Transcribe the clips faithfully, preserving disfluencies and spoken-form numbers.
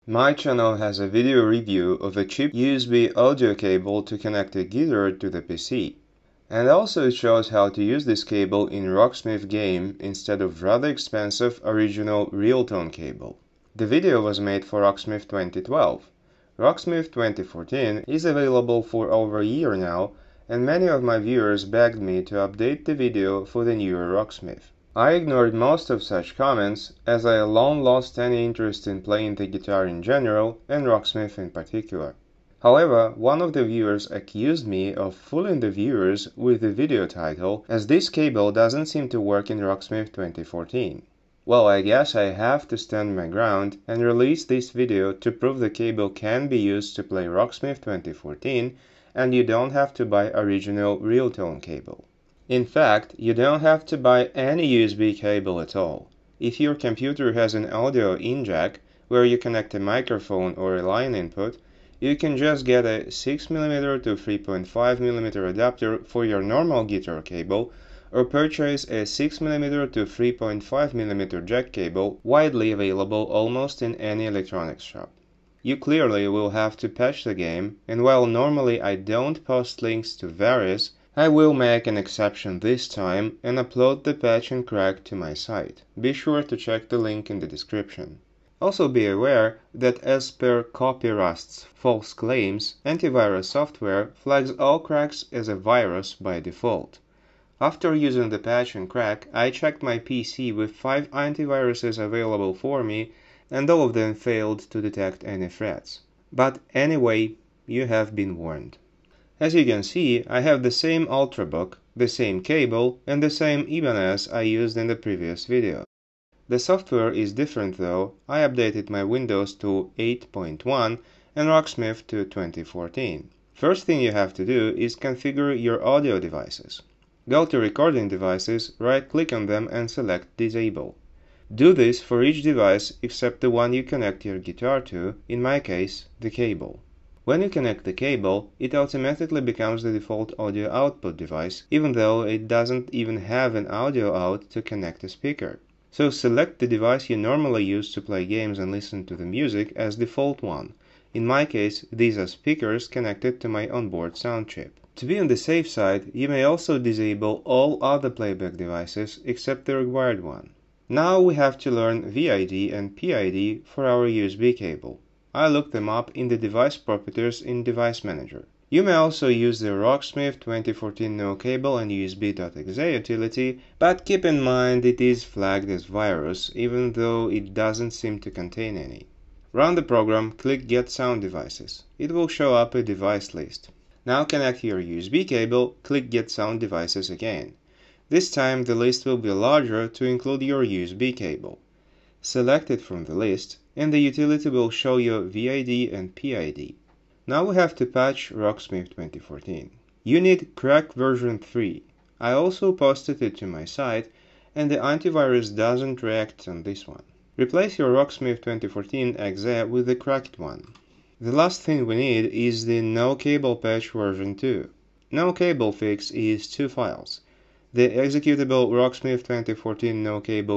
My channel has a video review of a cheap U S B audio cable to connect a guitar to the P C. And also it shows how to use this cable in Rocksmith game instead of rather expensive original real-tone cable. The video was made for Rocksmith twenty twelve. Rocksmith twenty fourteen is available for over a year now, and many of my viewers begged me to update the video for the newer Rocksmith. I ignored most of such comments, as I alone lost any interest in playing the guitar in general, and Rocksmith in particular. However, one of the viewers accused me of fooling the viewers with the video title, as this cable doesn't seem to work in Rocksmith twenty fourteen. Well, I guess I have to stand my ground and release this video to prove the cable can be used to play Rocksmith twenty fourteen, and you don't have to buy original real-tone cable. In fact, you don't have to buy any U S B cable at all. If your computer has an audio in jack, where you connect a microphone or a line input, you can just get a six millimeter to three point five millimeter adapter for your normal guitar cable, or purchase a six millimeter to three point five millimeter jack cable, widely available almost in any electronics shop. You clearly will have to patch the game, and while normally I don't post links to various, I will make an exception this time and upload the patch and crack to my site. Be sure to check the link in the description. Also be aware that as per Copyrust's false claims, antivirus software flags all cracks as a virus by default. After using the patch and crack, I checked my P C with five antiviruses available for me, and all of them failed to detect any threats. But anyway, you have been warned. As you can see, I have the same Ultrabook, the same cable, and the same Ibanez I used in the previous video. The software is different though. I updated my Windows to eight point one and Rocksmith to twenty fourteen. First thing you have to do is configure your audio devices. Go to Recording Devices, right-click on them and select Disable. Do this for each device except the one you connect your guitar to, in my case, the cable. When you connect the cable, it automatically becomes the default audio output device, even though it doesn't even have an audio out to connect a speaker. So select the device you normally use to play games and listen to the music as default one. In my case, these are speakers connected to my onboard sound chip. To be on the safe side, you may also disable all other playback devices except the required one. Now we have to learn V I D and P I D for our U S B cable. I looked them up in the device properties in Device Manager. You may also use the Rocksmith twenty fourteen No Cable and U S B.exe utility, but keep in mind it is flagged as virus, even though it doesn't seem to contain any. Run the program, click Get Sound Devices. It will show up a device list. Now connect your U S B cable, click Get Sound Devices again. This time the list will be larger to include your U S B cable. Select it from the list, and the utility will show you V I D and P I D. Now we have to patch Rocksmith twenty fourteen. You need Crack version three. I also posted it to my site, and the antivirus doesn't react on this one. Replace your Rocksmith twenty fourteen exe with the cracked one. The last thing we need is the No Cable patch version two. No Cable fix is two files: the executable Rocksmith twenty fourteen No Cable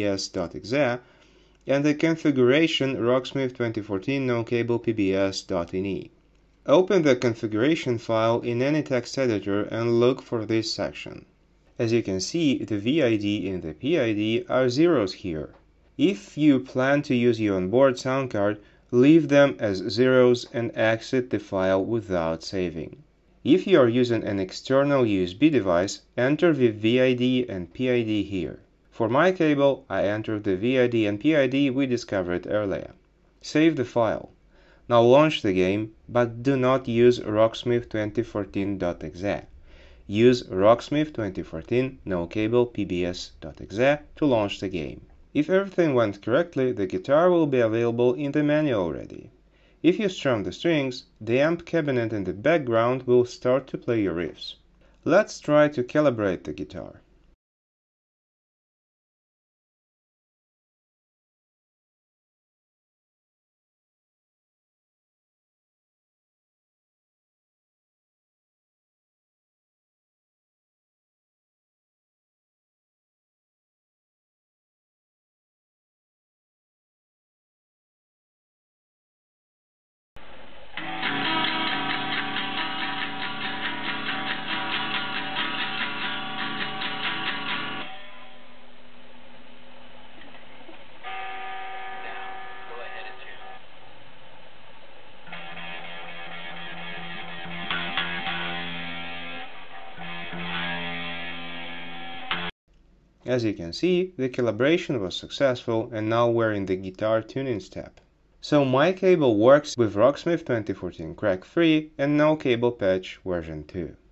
pbs.exe and the configuration Rocksmith twenty fourteen No Cable pbs.ini. Open the configuration file in any text editor and look for this section. As you can see, the V I D and the P I D are zeros here. If you plan to use your onboard sound card, leave them as zeros and exit the file without saving. If you are using an external U S B device, enter the V I D and P I D here. For my cable, I entered the V I D and P I D we discovered earlier. Save the file. Now launch the game, but do not use Rocksmith twenty fourteen.exe. Use Rocksmith twenty fourteen No Cable pbs.exe to launch the game. If everything went correctly, the guitar will be available in the menu already. If you strum the strings, the amp cabinet in the background will start to play your riffs. Let's try to calibrate the guitar. As you can see, the calibration was successful and now we're in the guitar tuning step. So my cable works with Rocksmith twenty fourteen crack three and no cable patch version two.